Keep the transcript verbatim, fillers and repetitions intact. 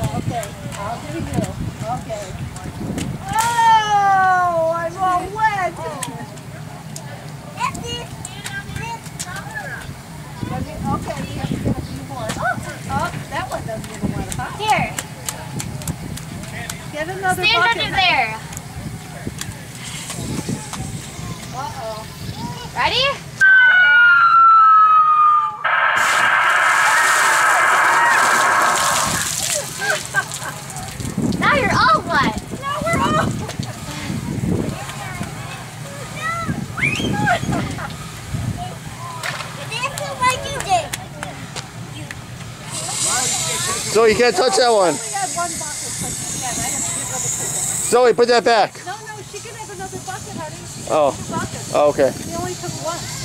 Okay. I'll do you. Okay. Oh, I'm all wet. Okay, you have to get a few more. Oh, oh that one doesn't even want to pop. Here. Get another Stand bucket. under there. Uh-oh. Ready? Now you're all wet. Now we're all. Zoe, you can't touch that one. We had one bucket, but she can. I have to give other people. Zoe, put that back. No, no, she can have another bucket, honey. She Oh. Two buckets. Oh, okay. We only took one.